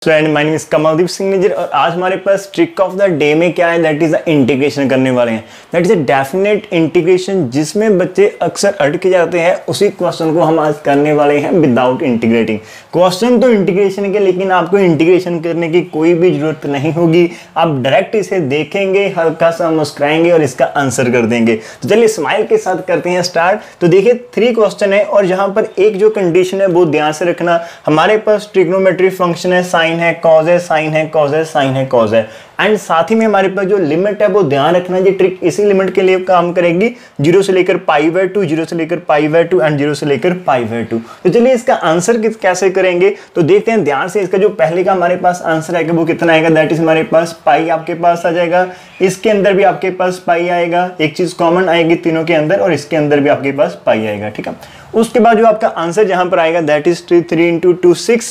Friend my name is Kamaldeep Singh Nijjar और आज हमारे पास ट्रिक ऑफ द डे में क्या है, दैट इज द इंटीग्रेशन करने वाले हैं। That is a definite integration जिसमें बच्चे अक्सर अटक जाते हैं। उसी क्वेश्चन को हम आज करने वाले हैं विदाउट इंटीग्रेटिंग। क्वेश्चन तो इंटीग्रेशन के, लेकिन आपको इंटीग्रेशन करने की कोई भी जरूरत नहीं होगी। आप डायरेक्ट इसे देखेंगे, हल्का सा मुस्कुराएंगे और इसका आंसर कर देंगे। तो चलिए स्माइल के साथ करते हैं स्टार्ट। तो देखिए 3 क्वेश्चन है और यहाँ पर एक जो कंडीशन है वो ध्यान से रखना। हमारे पास ट्रिग्नोमेट्री फंक्शन है, साइन है, कॉज है, साइन है, कॉज है, साइन है, कॉज है। एंड साथ ही में हमारे पास जो लिमिट है वो ध्यान रखना, ये ट्रिक इसी लिमिट के लिए काम करेगी 0 से लेकर π/2, 0 से लेकर π/2 एंड 0 से लेकर π/2। तो चलिए इसका आंसर कैसे करेंगे तो देखते हैं ध्यान से। इसका जो पहले का हमारे पास आंसर आएगा वो कितना आएगा, दैट इज हमारे पास पाई आपके पास आ जाएगा। इसके अंदर भी आपके पास पाई आएगा, एक चीज कॉमन आएगी तीनों के अंदर, और इसके अंदर भी आपके पास पाई आएगा। ठीक है, उसके बाद जो आपका आंसर जहां पर आएगा दैट इज 3 × 2 6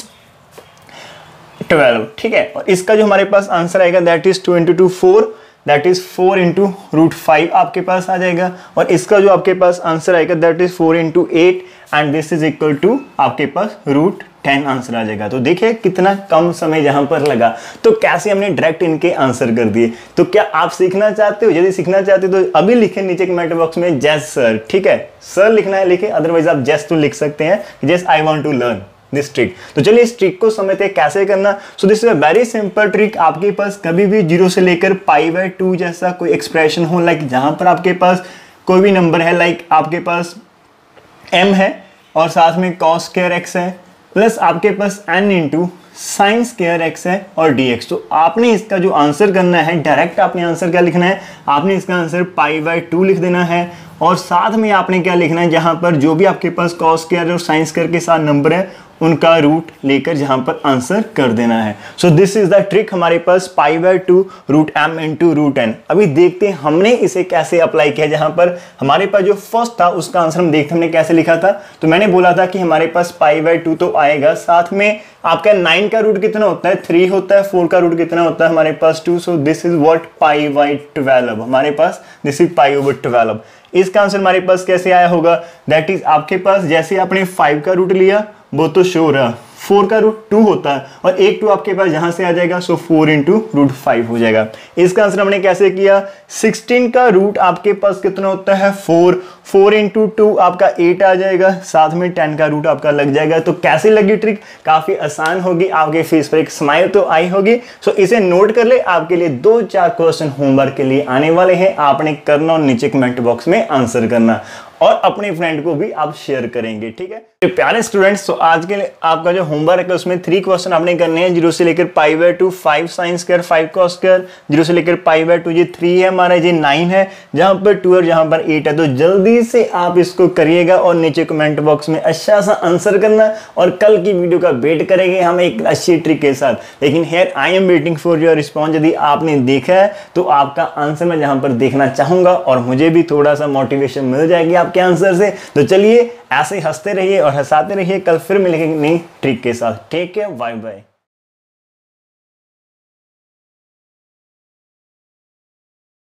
12। ठीक है, और इसका जो हमारे पास आंसर आएगा दैट इज 2 × 2 4, दैट इज 4 × √5 आपके पास आ जाएगा। और इसका जो आपके पास आंसर आएगा that is 4 × 8 and this is equal to आपके पास √10 आंसर आ जाएगा। तो देखिए कितना कम समय जहां पर लगा, तो कैसे हमने डायरेक्ट इनके आंसर कर दिए। तो क्या आप सीखना चाहते हो? यदि सीखना चाहते हो तो अभी लिखें नीचे कमेंट बॉक्स में जैस सर। ठीक है, सर लिखना है लिखे, अदरवाइज आप जैस तो लिख सकते हैं, जैस I want to learn this trick. तो चलिए इस ट्रिक को समझते हैं कैसे करना। So this is a very simple trick. आपके पास कभी भी 0 से लेकर π/2 जैसा कोई एक्सप्रेशन हो, लाइक जहां पर आपके पास कोई भी नंबर है, लाइक आपके पास m है और साथ में cos स्क्वायर x है, प्लस आपके पास n × sin स्क्वायर x है और dx। तो आपने इसका जो आंसर करना है, डायरेक्ट आपने आंसर क्या लिखना है, आपने इसका आंसर π/2 लिख देना है। और साथ में आपने क्या लिखना है, जहां पर जो भी आपके पास cos स्क्वायर और sin स्क्वायर के साथ नंबर है उनका रूट लेकर जहां पर आंसर कर देना है। So this is the trick. हमारे पास π/2 √m × √n। अभी देखते हैं हमने इसे कैसे अप्लाई किया। जहां पर हमारे पास जो फर्स्ट था उसका आंसर हम देखते हमने कैसे लिखा था। तो मैंने बोला था कि हमारे पास π/2 तो आएगा, साथ में आपका 9 का रूट कितना होता है, 3 होता है, 4 का रूट कितना होता है हमारे पास 2। सो दिस इज व्हाट π/12 हमारे पास, दिस इज π/12। इसका आंसर हमारे पास कैसे आया होगा, दैट इज आपके पास जैसे आपने 5 का रूट लिया वो तो शो रहा, 4 का रूट 2 होता है और एक 2 आपके पास यहां से आ जाएगा। सो 4 × √5 हो जाएगा। इसका आंसर हमने कैसे किया, 16 का रूट आपके पास कितना होता है 4, 4 × 2 आपका 8 आ जाएगा, साथ में 10 का रूट आपका लग जाएगा। तो कैसे लगी ट्रिक, काफी आसान होगी, आपके फेस पर एक स्माइल तो आई होगी। सो इसे नोट कर ले, आपके लिए 2-4 क्वेश्चन होमवर्क के लिए आने वाले हैं। आपने करना और नीचे कमेंट बॉक्स में आंसर करना और अपने फ्रेंड को भी आप शेयर करेंगे। ठीक है, तो प्यारे स्टूडेंट्स, तो आज के लिए आपका जो होमवर्क है उसमें 3 क्वेश्चन आपने करने हैं। 0 से लेकर π/2, 5 sin स्क्वायर, 5 cos स्क्वायर, 0 से लेकर π/2 ये 3 है हमारा, ये 9 है, जहां पर 2 और जहां पर 8 है। तो जल्दी से आप इसको करिएगा और नीचे कमेंट बॉक्स में अच्छा सा आंसर करना और कल की वीडियो का वेट करेंगे हम एक अच्छी ट्रिक के साथ। लेकिन here I am waiting for your response. यदि आपने देखा है तो आपका आंसर मैं जहां पर देखना चाहूंगा और मुझे भी थोड़ा सा मोटिवेशन मिल जाएगी आपके आंसर से। तो चलिए ऐसे हंसते रहिए और हंसाते रहिए, कल फिर मिलेंगे नई ट्रिक के साथ। Take care, bye bye.